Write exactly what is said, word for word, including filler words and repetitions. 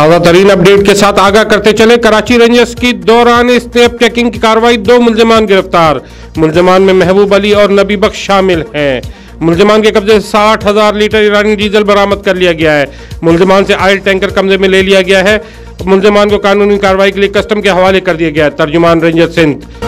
ताज़ा तरीन अपडेट के साथ आगाह करते चले, कराची रेंजर्स की दौरान स्नैप चेकिंग की कार्रवाई, दो मुल्जिमान गिरफ्तार। मुल्जिमान में महबूब अली और नबी बख्श शामिल हैं। मुल्जिमान के कब्जे से साठ हजार लीटर ईरानी डीजल बरामद कर लिया गया है। मुल्जिमान से ऑयल टैंकर कब्जे में ले लिया गया है। मुल्जिमान को कानूनी कार्रवाई के लिए कस्टम के हवाले कर दिया गया है। तर्जुमान रेंजर सिंध।